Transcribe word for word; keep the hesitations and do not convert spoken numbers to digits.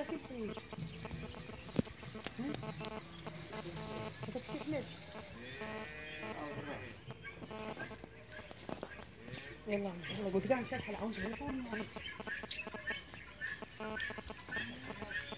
كيفاش هذاك الشيء علاش يلا يلا قلت كاع مشات حل عاونت